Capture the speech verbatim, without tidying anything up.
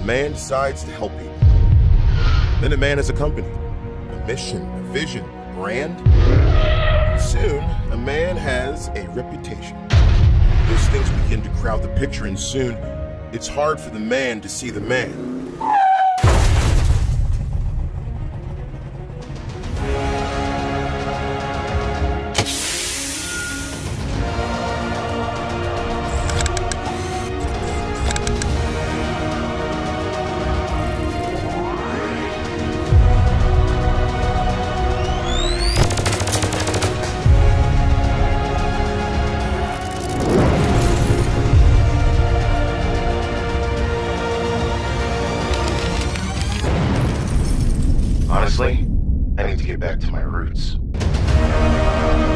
a man decides to help people. Then a man has a company, a mission, a vision, a brand. And soon, a man has a reputation. Those things begin to crowd the picture, and soon, it's hard for the man to see the man. Honestly, I need to get back to my roots.